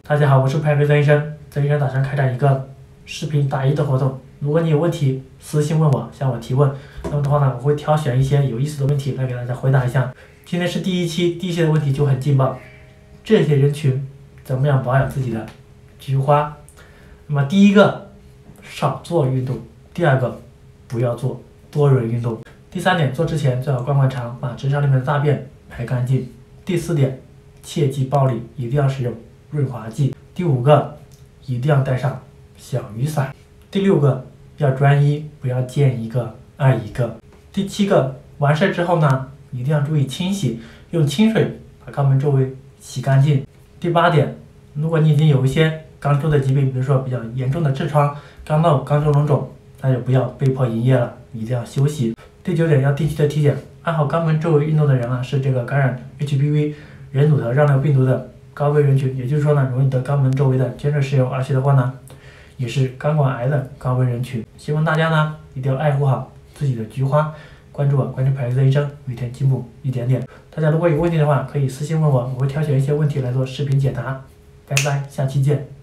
大家好，我是派克曾医生。曾医生打算开展一个视频答疑的活动，如果你有问题，私信问我，向我提问。那么的话呢，我会挑选一些有意思的问题来给大家回答一下。今天是第一期的问题就很劲爆，这些人群怎么样保养自己的菊花？那么第一个，少做运动；第二个，不要做多人运动；第三点，做之前最好灌灌肠，把直肠里面的大便排干净；第四点，切忌暴力，一定要使用润滑剂；第五个，一定要带上小雨伞；第六个，要专一，不要见一个爱一个；第七个，完事之后呢，一定要注意清洗，用清水把肛门周围洗干净；第八点，如果你已经有一些肛周的疾病，比如说比较严重的痔疮、肛瘘、肛周脓肿，那就不要被迫营业了，一定要休息。第九点，要定期的体检，按好肛门周围运动的人啊，是这个感染 HPV 人乳头让流病毒的高危人群，也就是说呢，容易得肛门周围的尖锐湿疣，而且的话呢，也是肛管癌的高危人群。希望大家呢一定要爱护好自己的菊花，关注我，关注派克曾医生，每天进步一点点。大家如果有问题的话，可以私信问我，我会挑选一些问题来做视频解答。拜拜，下期见。